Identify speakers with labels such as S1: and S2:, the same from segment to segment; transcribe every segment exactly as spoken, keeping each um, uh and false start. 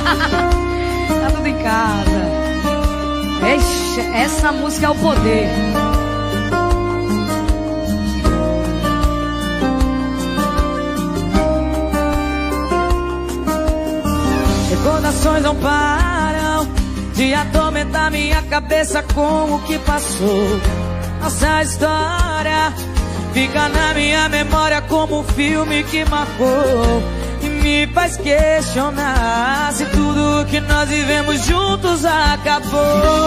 S1: Tá tudo em casa. Eixe, essa música é o poder.
S2: Recordações não param de atormentar minha cabeça com o que passou. Nossa história fica na minha memória como um filme que marcou e me faz questionar se tudo que nós vivemos juntos acabou.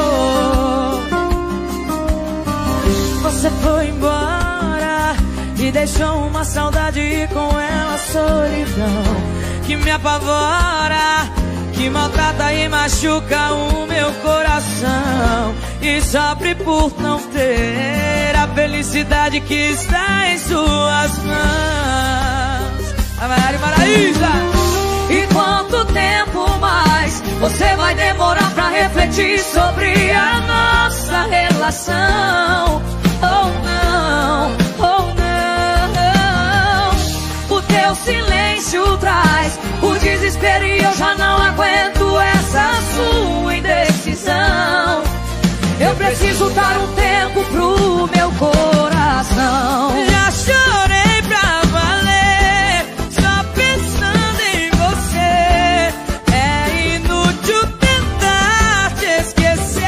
S2: Você foi embora e deixou uma saudade e com ela a solidão que me apavora, que maltrata e machuca o meu coração e sofre por não ter a felicidade que está em suas mãos. A Maria Maraísa!
S1: E quanto tempo mais você vai demorar pra refletir sobre a nossa relação? Ou não, ou não. O teu silêncio traz o desespero e eu já não aguento essa sua indecisão. Eu preciso dar um tempo pro meu coração.
S2: Já chorei pra valer, só pensando em você. É inútil tentar te esquecer.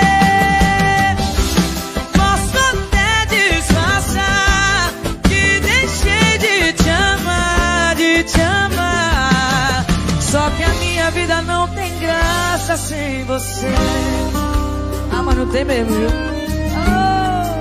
S2: Posso até disfarçar que deixei de te amar, de te amar. Só que a minha vida não tem graça sem você. Ah, mas não tem mesmo, viu? Oh.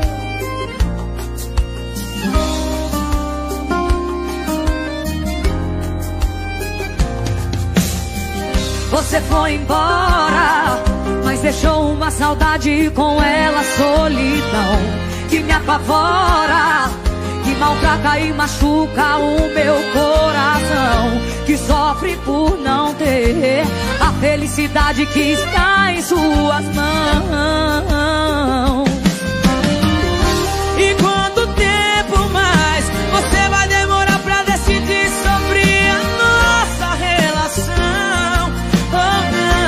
S1: Você foi embora, mas deixou uma saudade com ela, solidão que me apavora, que maltrata e machuca o meu coração, que sofre por não ter a felicidade que está em suas mãos.
S2: E quanto tempo mais você vai demorar pra decidir sobre a nossa relação? Oh,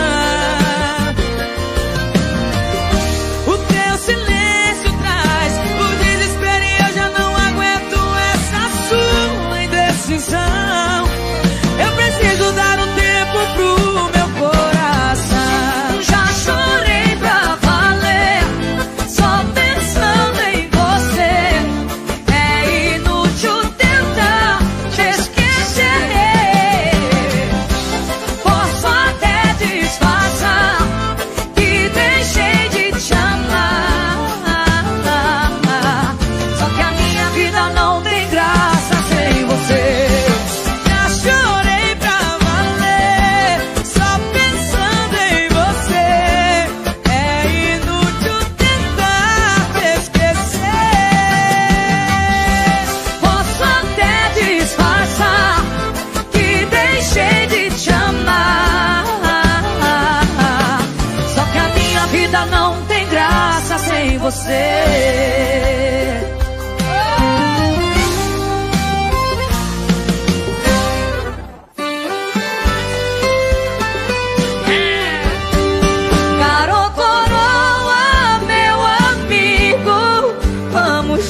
S2: não. O teu silêncio traz o desespero e eu já não aguento essa sua indecisão. Eu preciso dar um tempo pro meu coração.
S1: Já chorei pra valer, só pensando em você. É inútil tentar te esquecer. Posso até disfarçar que deixei de te amar. Só que a minha vida não tem graça sem você.
S2: Já chorei pra valer, só pensando em você. É inútil tentar te esquecer.
S1: Posso até disfarçar que deixei de te amar. Só que a minha vida não tem graça sem você. Caro coroa, meu amigo, vamos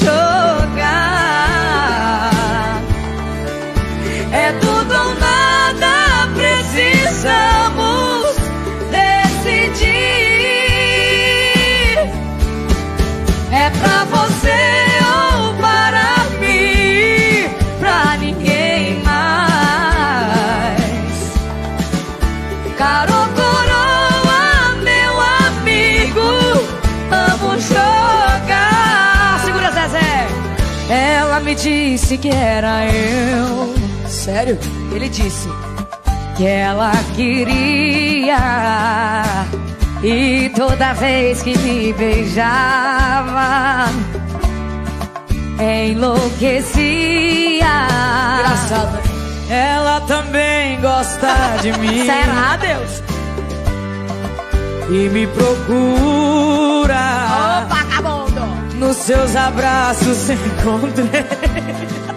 S1: jogar. É tudo ou nada, precisamos decidir. É pra você ou para mim, pra ninguém mais. Caro coroa, meu amigo, vamos jogar. Segura, Zezé. Ela me disse que era eu.
S2: Sério?
S1: Ele disse que ela queria, e toda vez que me beijava enlouquecia.
S2: Engraçado. Ela também gosta de mim.
S1: Será, Deus?
S2: E me procura.
S1: Ô, vagabundo!
S2: Nos seus abraços encontrei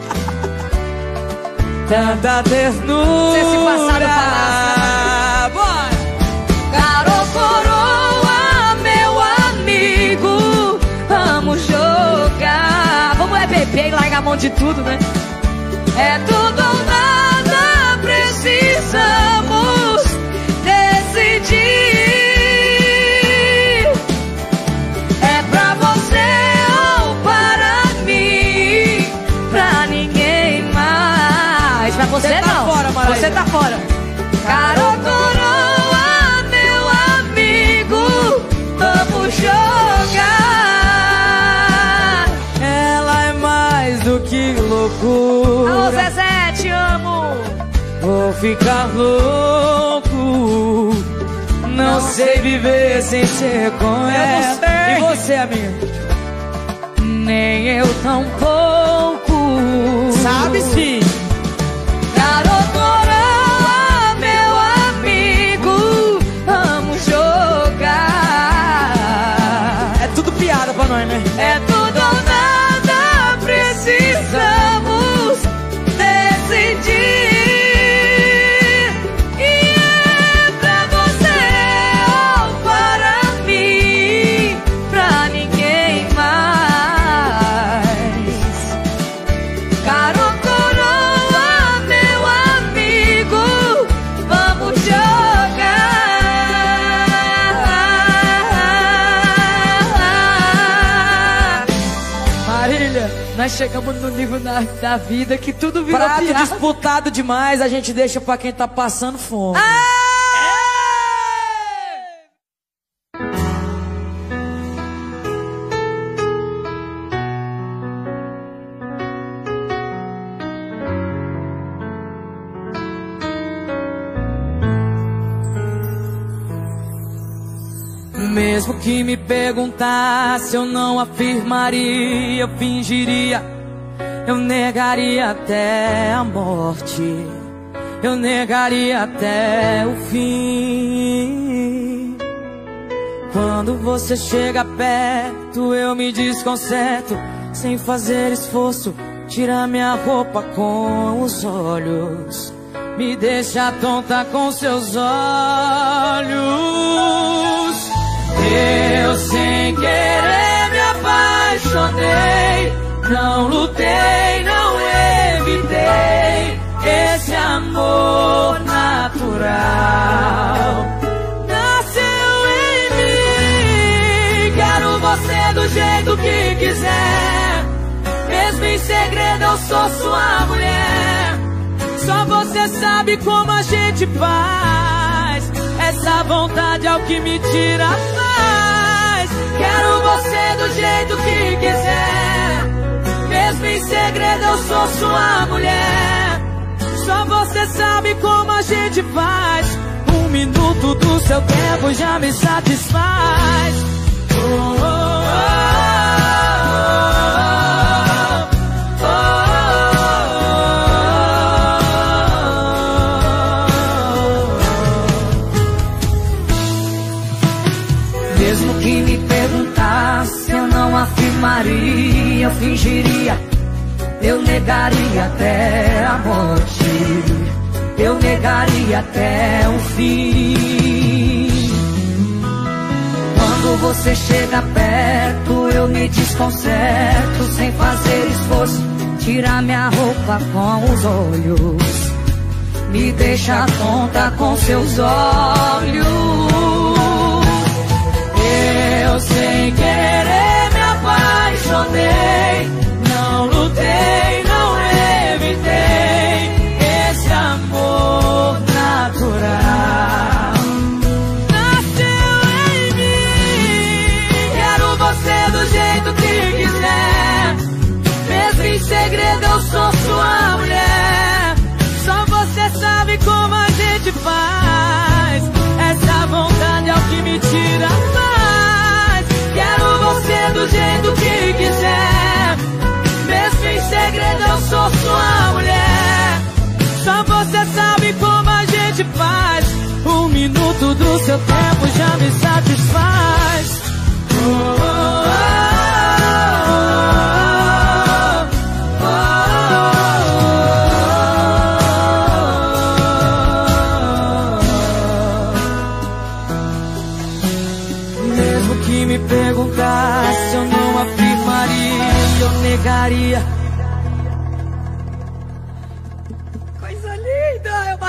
S2: tanta ternura.
S1: Se esse passado falasse.
S2: conta de tudo, né?
S1: É tudo ou nada, precisamos decidir. É pra você ou para mim, pra ninguém mais. Pra você, você não,
S2: tá fora, Maraísa.
S1: Você tá fora. Caro coroa, meu amigo, vamos jogar.
S2: Ela é mais do que loucura.
S1: Alô, Zezé, te amo.
S2: Vou ficar louco. Não, Não sei viver sem ser com ela. E você, amiga?
S1: Nem eu tão pouco.
S2: Sabe sim.
S1: Garoto coroa, meu amigo, vamos jogar.
S2: É tudo piada pra nós, né?
S1: É tudo ou nada, precisamos decidir. E é pra você ou para mim, pra ninguém mais. Caro coroa, meu amigo, vamos jogar.
S2: Marília,
S1: Nós chegamos no nível da, da vida que tudo virou
S2: prato
S1: piada.
S2: disputado demais, a gente deixa pra quem tá passando fome. Mesmo que me perguntasse, eu não afirmaria, eu fingiria, eu negaria até a morte, eu negaria até o fim. Quando você chega perto, eu me desconcerto, sem fazer esforço, tira minha roupa com os olhos, me deixa tonta com seus olhos. Eu sem querer me apaixonei, não lutei, não evitei esse amor natural. Nasceu em mim, quero você do jeito que quiser, mesmo em segredo eu sou sua mulher. Só você sabe como a gente faz, essa vontade é o que me tira a paz. Quero você do jeito que quiser, mesmo em segredo eu sou sua mulher. Só você sabe como a gente faz, um minuto do seu tempo já me satisfaz. Oh, oh, oh, oh, oh.
S1: Mesmo que me perguntasse, eu não afirmaria, eu fingiria, eu negaria até a morte, eu negaria até o fim. Quando você chega perto, eu me desconcerto, sem fazer esforço, tira minha roupa com os olhos, me deixa tonta com seus olhos. Eu sem querer me apaixonei, não lutei, não evitei esse amor natural. Nasceu em mim, quero você do jeito que quiser, mesmo em segredo eu sou sua mulher. Só você sabe como a gente faz, essa vontade é o que me tira a paz. Quero você do jeito que quiser, mesmo em segredo eu sou sua mulher. Só você sabe como a gente faz, um minuto do seu tempo já me satisfaz. Oh, oh, oh, oh, oh, oh. Mesmo que me perguntasse, eu não afirmaria, eu negaria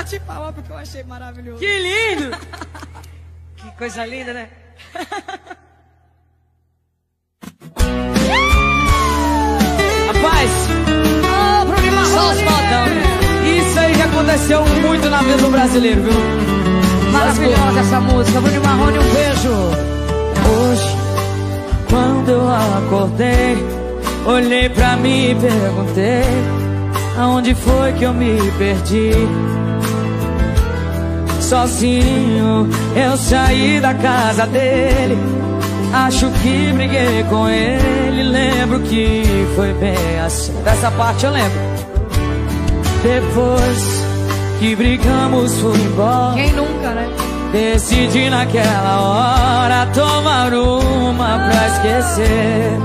S2: bate palma porque eu achei maravilhoso. Que lindo! Que coisa linda, né? Rapaz, oh, Bruno Marrone, só os modão, né? Isso aí que aconteceu muito na vida do brasileiro, viu?
S1: Maravilhosa essa música, Bruno Marrone, um beijo.
S2: Hoje, quando eu acordei, olhei pra mim e perguntei: aonde foi que eu me perdi? Sozinho eu saí da casa dele, acho que briguei com ele. Lembro que foi bem assim. Dessa parte eu lembro. Depois que brigamos fui embora.
S1: Quem nunca, né?
S2: Decidi naquela hora tomar uma pra esquecer.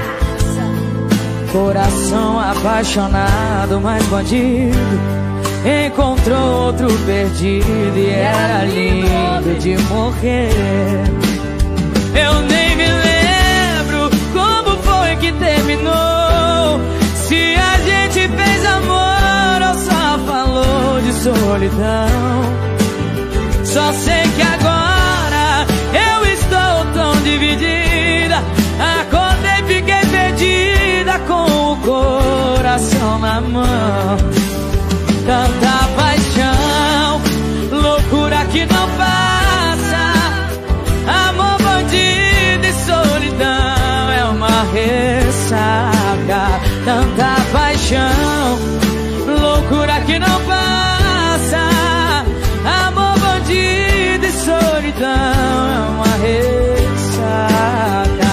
S2: Coração apaixonado, mas bandido encontrou outro perdido e era lindo de morrer. Eu nem me lembro como foi que terminou, se a gente fez amor ou só falou de solidão. Só sei que agora eu estou tão dividida, acordei, fiquei perdida com o coração na mão. Tanta paixão, loucura que não passa, amor, bandido e solidão é uma ressaca. Tanta paixão, loucura que não passa, amor, bandido e solidão é uma ressaca.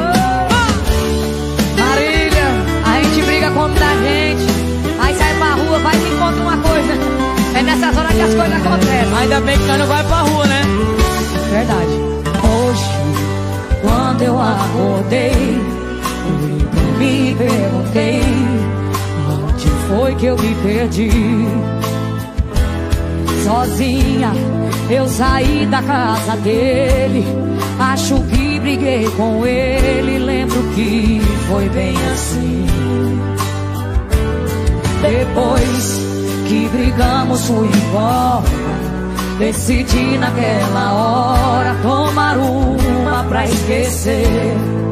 S1: Marília, a gente briga com muita gente, aí sai pra rua, vai e encontra uma coisa. É nessas horas que as coisas acontecem.
S2: Ainda bem que nós não vai pra rua, né?
S1: Verdade. Hoje, quando eu acordei, eu me perguntei: onde foi que eu me perdi? Sozinha eu saí da casa dele, acho que briguei com ele. Lembro que foi bem assim. Depois que brigamos fui embora, decidi naquela hora tomar uma pra esquecer.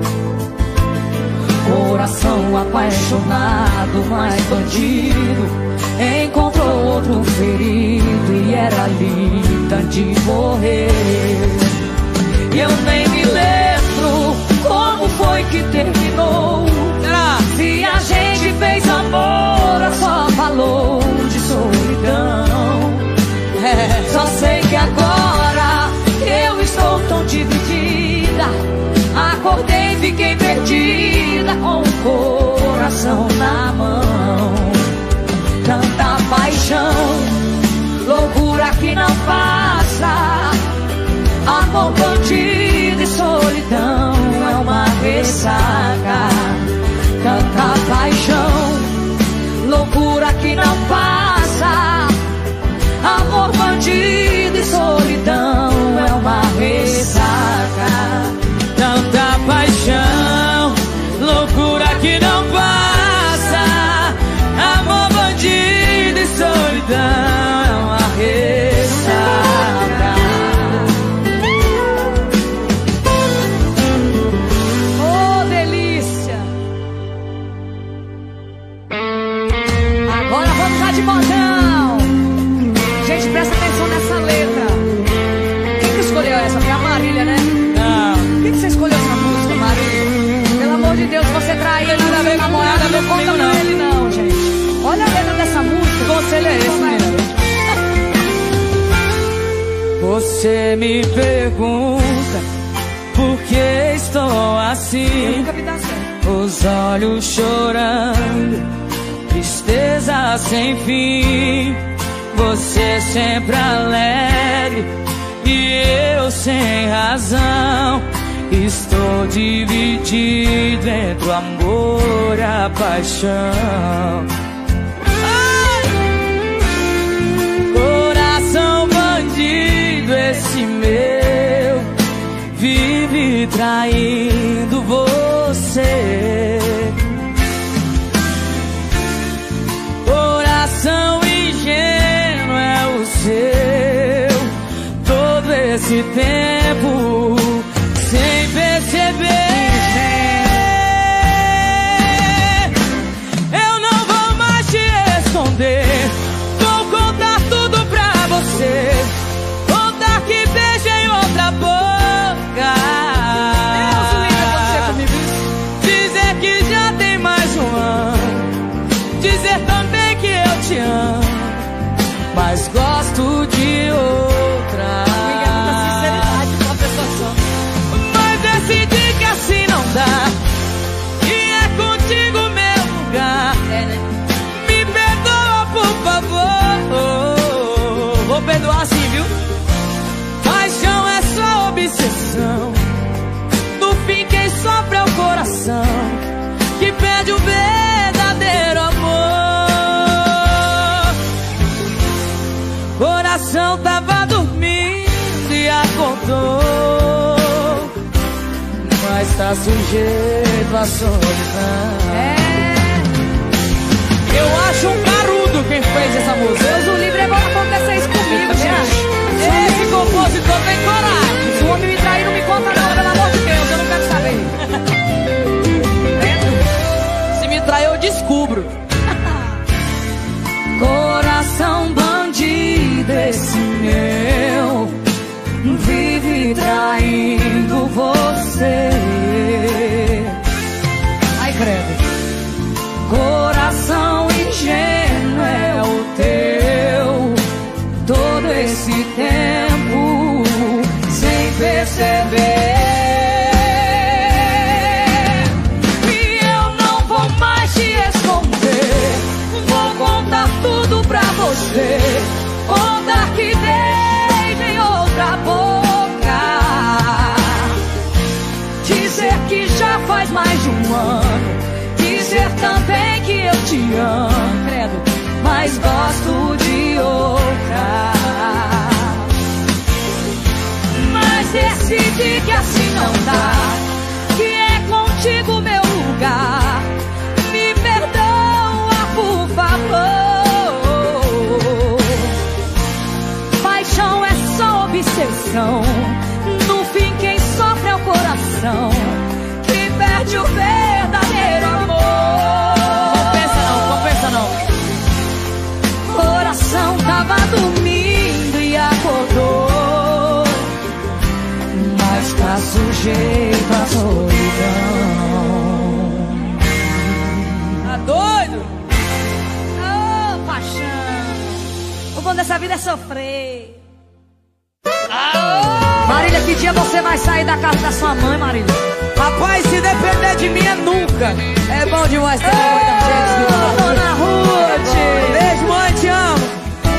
S1: Coração apaixonado, mas bandido encontrou outro ferido e era linda de morrer. E eu nem me lembro como foi que terminou, se a gente fez amor ou só falou de solidão. É, só sei que agora eu estou tão dividida, acordei e fiquei perdida com o coração na mão. Tanta paixão, loucura que não passa, amor, bandido e solidão é uma ressaca. Tanta paixão, loucura que não passa, amor, bandido e solidão é uma ressaca.
S2: Tanta paixão, loucura que não passa, amor, bandido e solidão é uma ressaca.
S1: Oh, delícia! Agora vamos lá de modão. Gente, presta atenção nessa letra. Quem que escolheu essa? Foi a Marília, né?
S2: Não.
S1: Por que você escolheu essa música, Marília? Pelo amor de Deus, você traiu nada a ver com a namorada, não conta com ele não, gente. Olha a letra dessa música.
S2: Que conselho é esse, menino? Você me pergunta por que estou assim,
S1: Nunca me dá certo.
S2: os olhos chorando, tristeza sem fim. Você sempre alegre e eu sem razão. Estou dividido entre o amor e a paixão. Ai! Coração bandido esse meu, vive traindo você. Coração ingênuo é o esse tempo sem perceber. Eu não vou mais te esconder, vou contar tudo pra você. Contar que beijei outra boca. Deus livre você comigo. Dizer que já tem mais um ano. Dizer também que eu te amo, mas gosto de outra. Mas decidi que assim não dá, e é contigo meu lugar. Me perdoa, por favor. Vou perdoar sim, viu? Paixão é só obsessão. No fim quem sofre é o coração, que perde o verdadeiro amor. Coração tava dormindo e acordou, mas tá sujeito à solidão.
S1: É.
S2: Eu acho um carudo quem fez essa música.
S1: Deus o livre, agora acontecer isso comigo, gente.
S2: Esse compositor tem coragem.
S1: Se o homem me trair, não me conta não, pelo amor de Deus, eu não quero saber.
S2: Se me trair, eu descubro.
S1: Coração bandido esse meu, vive traindo você. Ai, credo. Coração ingênuo é o teu, todo esse tempo sem perceber. E eu não vou mais te esconder, vou contar tudo pra você. Contar que beijei outra boca. Dizer que já faz mais de um ano. Dizer também que eu te amo, credo, mas gosto de outra. Mas decidi que assim não dá, que é contigo meu lugar. Me perdoa, por favor. Paixão é só obsessão. No fim quem sofre é o coração, que perde o verdadeiro amor.
S2: Compensa não, compensa não.
S1: Coração tava dormindo e acordou, mas tá sujeito à solidão.
S2: Tá doido?
S1: Ô, oh, paixão, o bom dessa vida é sofrer.
S2: Aô!
S1: Marília, que dia você vai sair da casa da sua mãe, Marília?
S2: Rapaz, se depender de mim é nunca. É bom demais ter a mãe da gente.
S1: Dona Ruth!
S2: Beijo, mãe, te amo.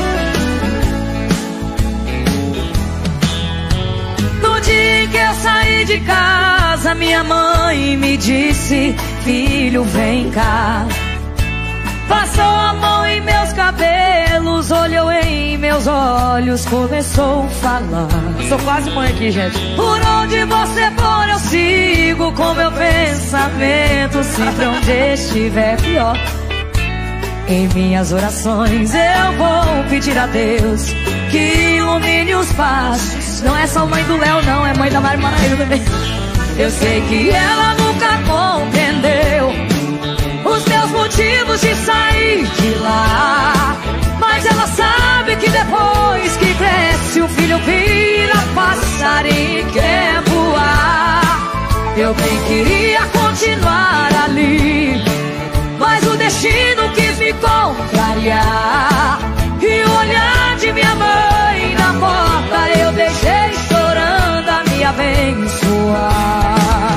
S1: No dia em que eu saí de casa, minha mãe me disse: filho, vem cá. Passou a mão em meus cabelos, olhou em meus olhos, começou a falar.
S2: Sou quase mãe aqui, gente.
S1: Por onde você for eu sigo com meu pensamento, sempre onde estiver pior. Em minhas orações eu vou pedir a Deus que ilumine os passos. Não é só mãe do Léo não, é mãe da Mari Maraíra também. Eu sei que ela nunca compreendeu os meus motivos de sair de lá, mas ela sabe que depois que cresce o filho vira passarinho e quer voar. Eu bem queria continuar ali, mas o destino quis me contrariar. E o olhar de minha mãe na porta eu deixei chorando a me abençoar.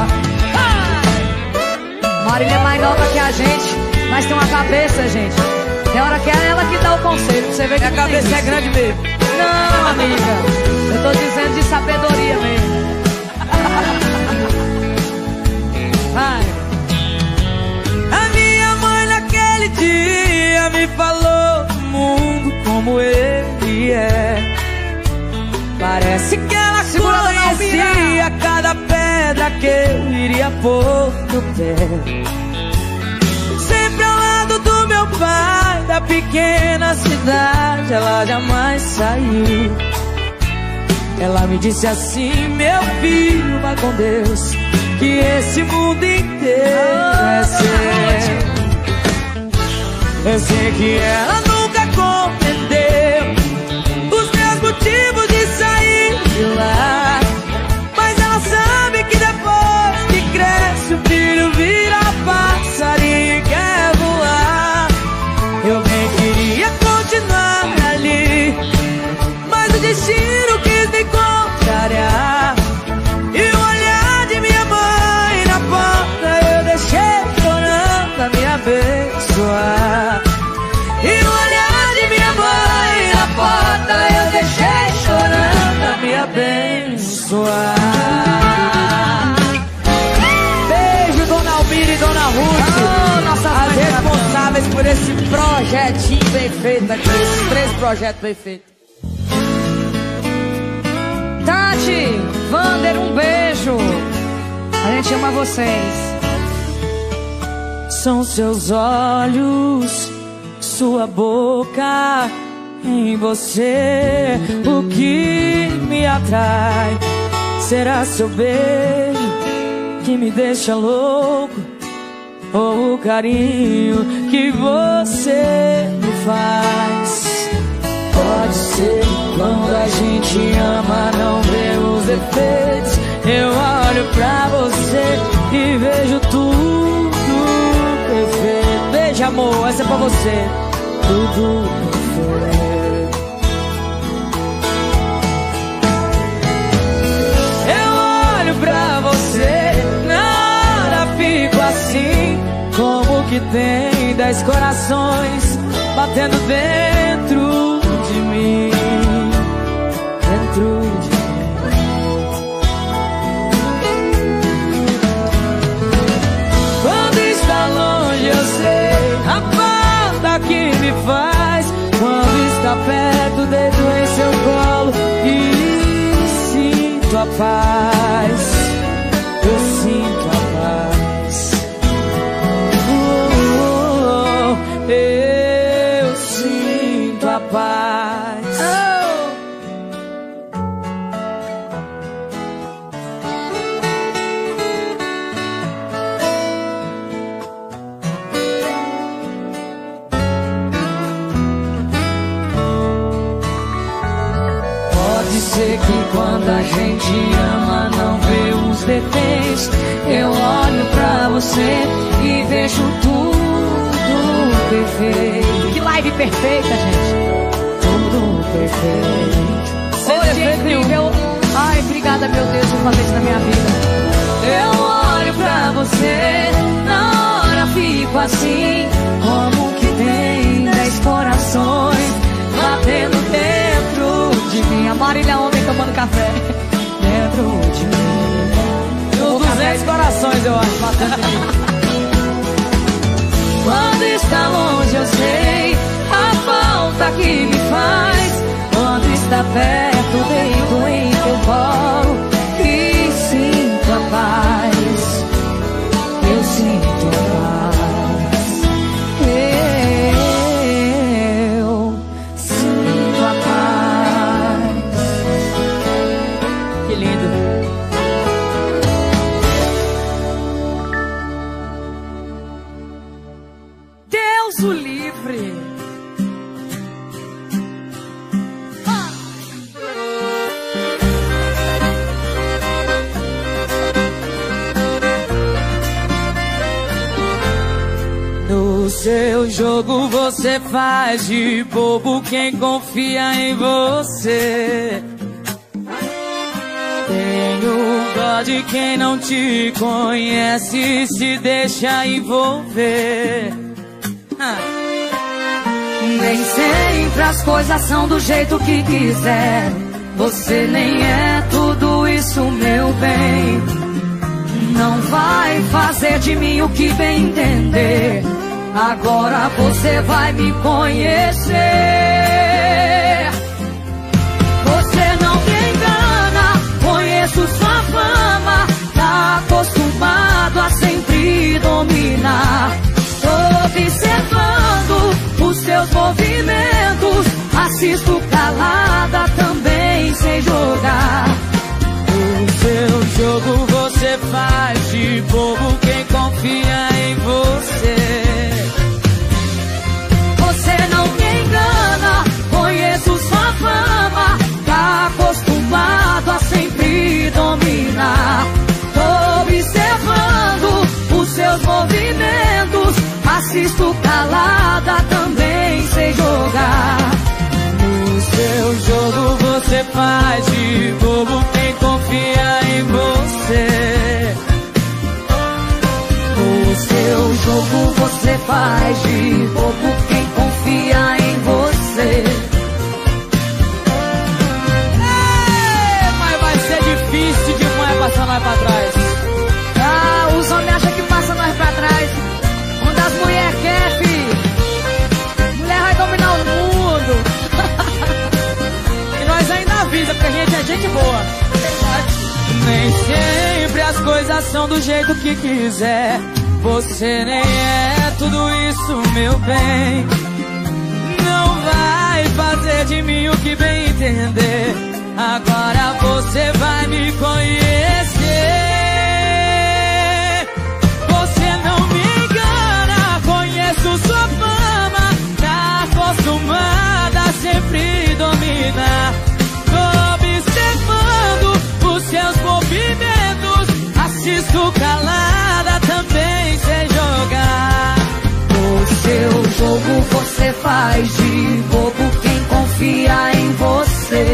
S1: Marília é mais nova que a gente, mas tem uma cabeça, gente. Tem hora que é ela que dá o conselho, você vê que
S2: a cabeça é grande mesmo.
S1: Não, amiga, eu tô dizendo de sabedoria mesmo. Vai.
S2: A minha mãe naquele dia me falou do mundo como ele é. Parece que ela conhecia cada pedra que eu iria pôr no pé. Sempre ao lado do meu pai, da pequena cidade, ela jamais saiu. Ela me disse assim: meu filho, vai com Deus, que esse mundo inteiro é seu. Eu sei que ela nunca compreendeu os meus motivos de sair de lá, mas ela sabe que depois que cresce o filho vira passarinho e quer voar. Eu bem queria continuar ali, mas o destino quis me contrariar. E o olhar de minha mãe na porta eu deixei chorando a me abençoar. E o olhar de minha mãe na porta eu deixei chorando a me abençoar. Beijo, Dona Almira e Dona Ruth, oh, nossas as responsáveis por esse projetinho bem feito aqui, esses três projetos bem feitos.
S1: Tati, Vander, um beijo. A gente ama vocês.
S2: São seus olhos, sua boca, em você o que me atrai. Será seu beijo que me deixa louco, ou o carinho que você me faz? Pode ser quando a gente ama não vê os defeitos. Eu olho pra você e vejo tudo perfeito. Beijo, amor, essa é pra você. Tudo perfeito. Eu olho pra você, na hora fico assim, como que tem dez corações batendo dentro de mim, dentro de mim. Quando está longe eu sei a falta que me faz. Quando está perto deito em seu colo e sinto a paz. Eu sinto a paz. Oh, oh, oh, eu sinto a paz. Oh. Pode ser que quando a gente ama não vê os defeitos. Eu olho pra você e vejo tudo perfeito.
S1: Que live perfeita, gente.
S2: Tudo perfeito.
S1: Hoje é incrível. Ai, obrigada, meu Deus, por fazer isso na minha vida.
S2: Eu olho pra você, na hora fico assim, como que tem dez corações batendo dentro de mim.
S1: A Marília Homem tomando café.
S2: Dentro de mim. E os duzentos corações, eu acho, batendo de mim. Quando está longe eu sei a falta que me faz. Quando está perto, deito em teu colo e sinto a paz. Eu sinto a paz. Eu sinto a paz. Que lindo.
S1: Deus o livre.
S2: No seu jogo você faz de bobo quem confia em você. Tenho dó de quem não te conhece e se deixa envolver. Ah.
S1: Nem sempre as coisas são do jeito que quiser. Você nem é tudo isso, meu bem. Não vai fazer de mim o que bem entender. Agora você vai me conhecer. Você não me engana, conheço sua fama. Tá acostumado a sempre dominar. Tô observando os seus movimentos. Assisto calada, também sem jogar.
S2: você faz de bobo quem confia em você.
S1: No seu jogo você faz de bobo quem confia em você.
S2: Ei, mas vai ser difícil demais passar nós pra trás.
S1: Ah, os homens acham que passa nós pra trás. Quando as mulheres querem, filho, mulher vai dominar o mundo.
S2: E nós ainda avisa, porque a gente é gente boa. Nem sempre as coisas são do jeito que quiser. Você nem é tudo isso, meu bem. Não vai fazer de mim o que bem entender. Agora você vai me conhecer. Você não me engana, conheço sua fama. Tá acostumada a sempre dominar. Tô observando os seus movimentos. Assisto calada, também sei jogar.
S1: O seu jogo você faz de bobo quem confia em você.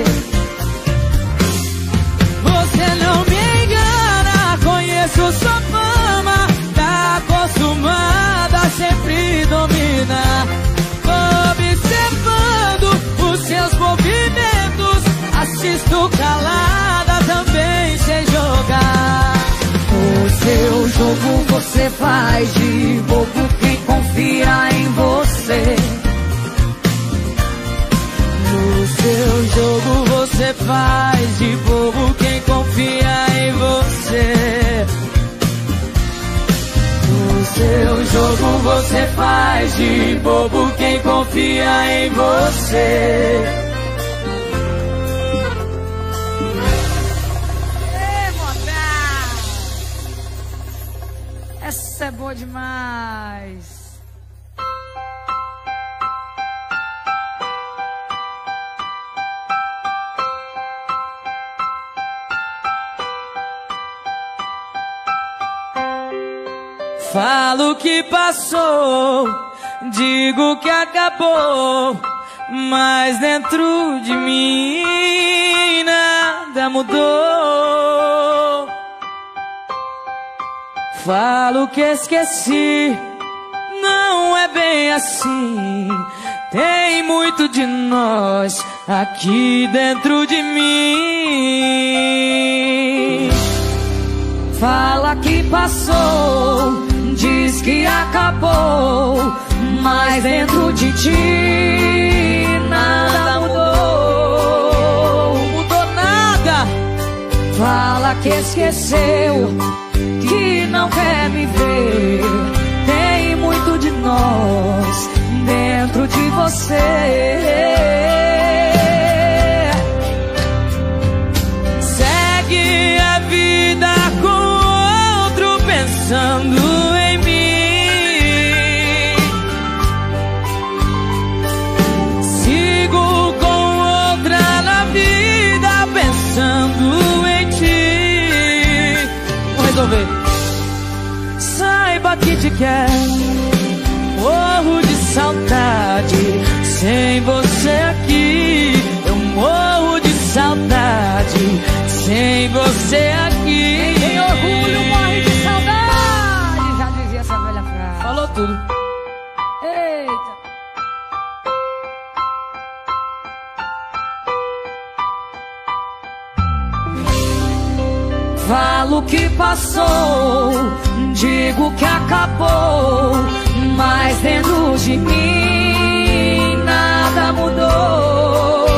S2: Você não me engana, conheço sua fama. Tá acostumada a sempre dominar. Tô observando os seus movimentos. Assisto calada, também sei jogar.
S1: O seu jogo você faz de bobo quem confia em você.
S2: No seu jogo você faz de bobo quem confia em você. No seu jogo você faz de bobo quem confia em você.
S1: Essa é boa demais.
S2: Falo que passou, digo que acabou, mas dentro de mim nada mudou. Falo que esqueci, não é bem assim. Tem muito de nós aqui dentro de mim.
S1: Fala que passou, diz que acabou, mas dentro de ti nada mudou.
S2: Mudou nada.
S1: Fala que esqueceu, que não quer me ver. Tem muito de nós dentro de você.
S2: Segue a vida com outro pensando em mim. Sigo com outra na vida pensando em ti. Vou resolver. Saiba que te quero, morro de saudade. Sem você aqui, eu morro de saudade. Sem você aqui,
S1: tem orgulho, morre de saudade. Já dizia essa velha frase.
S2: Falou tudo.
S1: Eita. Falo que passou, digo que acabou, mas dentro de mim nada mudou.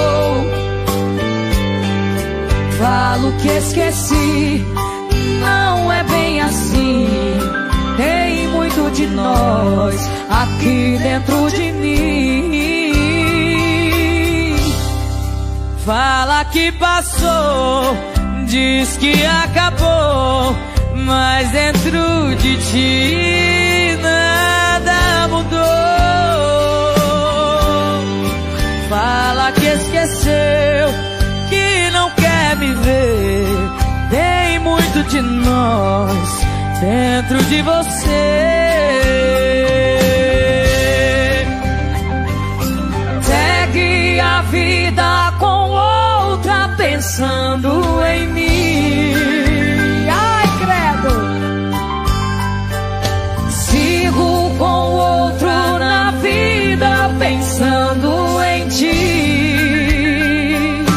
S1: Falo que esqueci, não é bem assim. Tem muito de nós aqui dentro de mim.
S2: Fala que passou, diz que acabou, mas dentro de ti nada mudou. Fala que esqueceu, que não quer me ver. Tem muito de nós dentro de você.
S1: Segue a vida com outra
S2: pensando em mim. Ai, credo.
S1: Sigo com outro na vida pensando em ti.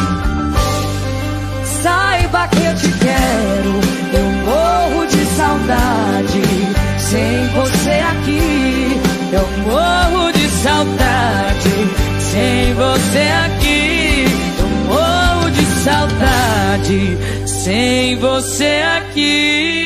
S1: Saiba que eu te quero, eu morro de saudade sem você aqui.
S2: Eu morro de saudade sem você aqui. Eu morro de saudade sem você aqui.